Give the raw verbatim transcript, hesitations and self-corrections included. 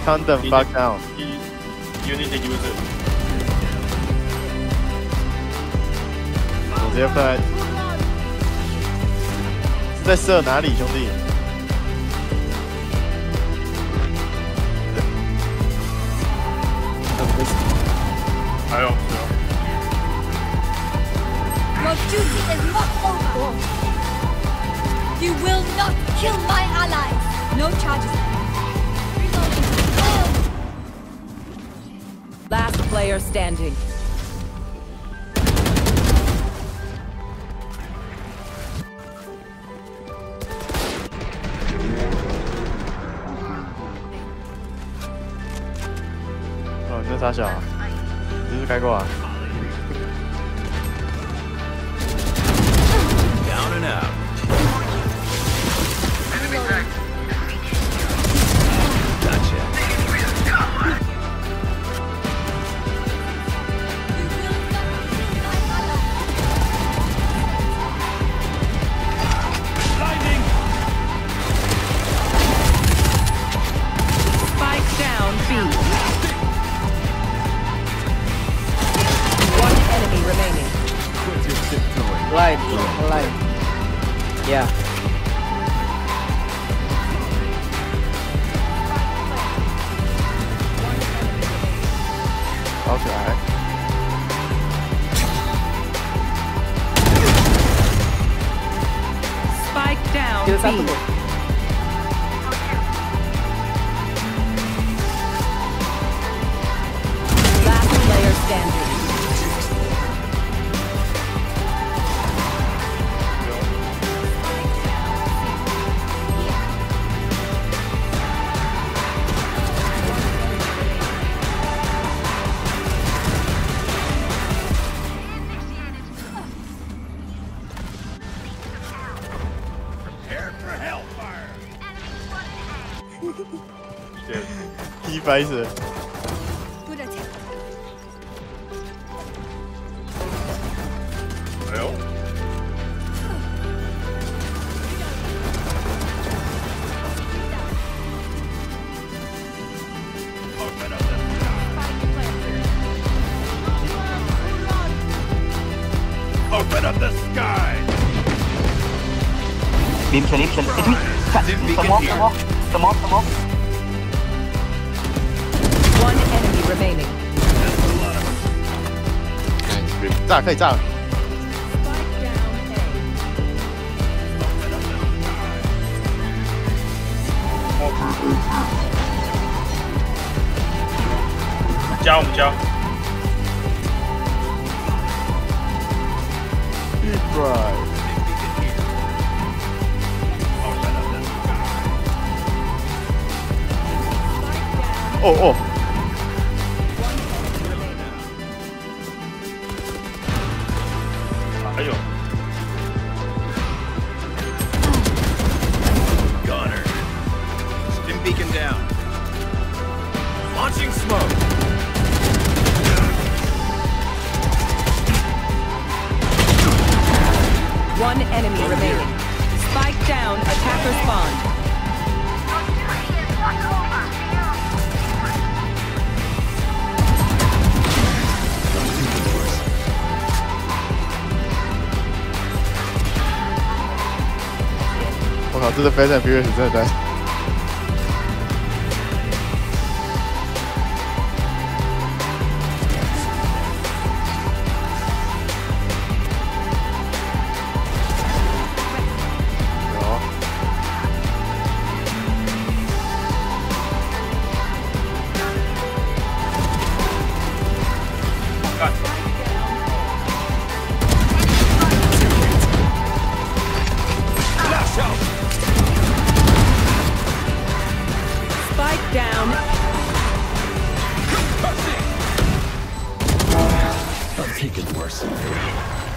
calm the fuck down. You need to use it. 我直接分来，是在射哪里，兄弟？ 还有， Your duty is not over. You will not kill my allies. No charges. Last player standing. Oh, 你在傻小啊？你是不是开过啊？ Down and out. Gotcha. Lightning. Spike down B. One enemy remaining. Quit your tiptoeing. Line, line. Yeah. Okay. Spike down Kill B. satu. Last player standing. Prepare for hellfire. 一百死。 Good attempt. 哎呦， Open up the sky. Open up the sky. บีมเชลิฟเชลิฟไอ้ที่สมองสมองสมองสมอง One enemy remaining. 炸可以炸了。 Spike down A. Open up the sky. 加我们加。 一百。 Open up the sky. 哦哦。 还有， Gunner. Stim beacon down. Launching smoke. One enemy remaining. Spike down. Attacker spawn. Worse. 我靠，这是 Fast and Furious 真的在。有。 看， Flash out. Spike down. I'm thinking worse.